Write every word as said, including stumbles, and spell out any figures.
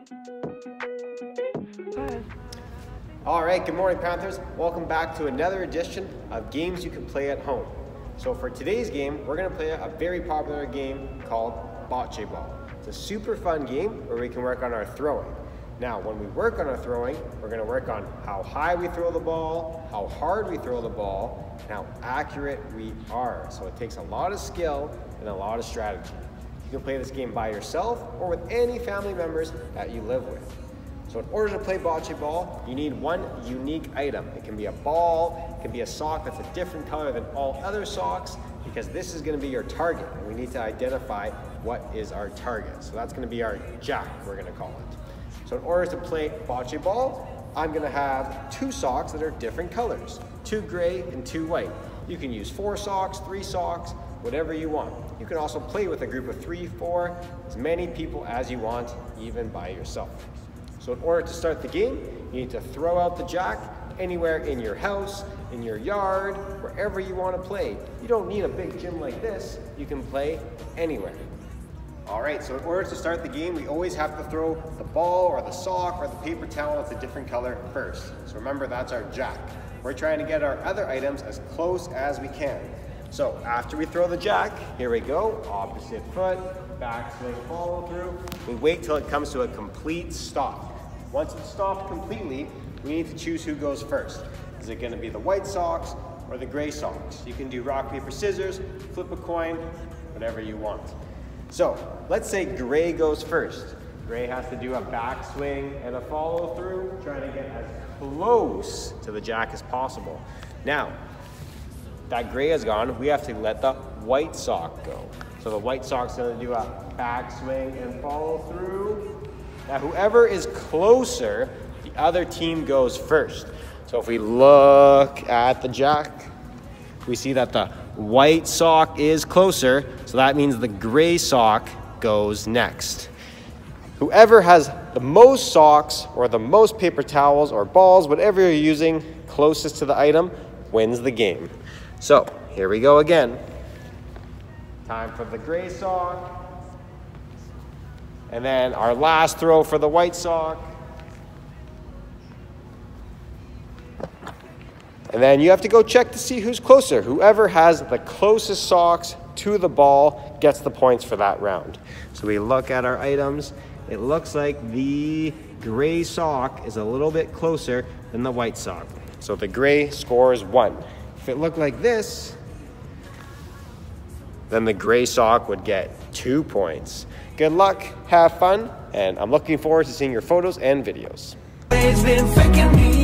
All right, good morning, Panthers. Welcome back to another edition of Games You Can Play at Home. So for today's game, we're gonna play a very popular game called Bocce Ball. It's a super fun game where we can work on our throwing. Now, when we work on our throwing, we're gonna work on how high we throw the ball, how hard we throw the ball, and how accurate we are. So it takes a lot of skill and a lot of strategy. You can play this game by yourself or with any family members that you live with. So in order to play Bocce Ball, you need one unique item. It can be a ball, it can be a sock that's a different color than all other socks, because this is gonna be your target, and we need to identify what is our target. So that's gonna be our jack, we're gonna call it. So in order to play Bocce Ball, I'm gonna have two socks that are different colors, two gray and two white. You can use four socks, three socks, whatever you want. You can also play with a group of three, four, as many people as you want, even by yourself. So in order to start the game, you need to throw out the jack anywhere in your house, in your yard, wherever you want to play. You don't need a big gym like this. You can play anywhere. All right, so in order to start the game, we always have to throw the ball or the sock or the paper towel that's a different color first. So remember, that's our jack. We're trying to get our other items as close as we can. So after we throw the jack, here we go, opposite foot, backswing, follow through. We wait till it comes to a complete stop. Once it's stopped completely, we need to choose who goes first. Is it gonna be the white socks or the gray socks? You can do rock, paper, scissors, flip a coin, whatever you want. So let's say gray goes first. Gray has to do a backswing and a follow through, trying to get as close to the jack as possible. Now, that gray is gone, we have to let the white sock go. So the white sock's gonna do a backswing and follow through. Now whoever is closer, the other team goes first. So if we look at the jack, we see that the white sock is closer, so that means the gray sock goes next. Whoever has the most socks or the most paper towels or balls, whatever you're using, closest to the item, wins the game. So here we go again. Time for the gray sock. And then our last throw for the white sock. And then you have to go check to see who's closer. Whoever has the closest socks to the ball gets the points for that round. So we look at our items. It looks like the gray sock is a little bit closer than the white sock. So the gray scores one. If it looked like this, then the gray sock would get two points. Good luck, have fun, and I'm looking forward to seeing your photos and videos.